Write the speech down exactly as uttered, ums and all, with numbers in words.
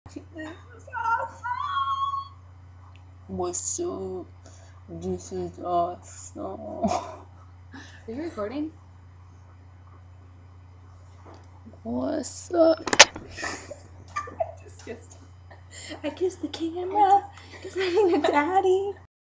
This is awesome. What's up? This is awesome. Are you recording? What's up? I just kissed. I kissed the camera. It's not even daddy.